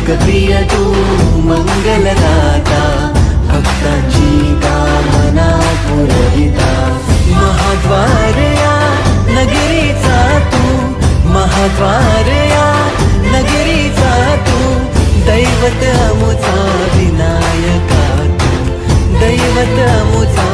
लोकप्रिय तू मंगलदाता, भक्तांची कामना पुरविता। महाद्वार या नगरीचा तू, महाद्वार या नगरीचा तू, दैवत अमुचा विनायका तू, दैवत अमुचा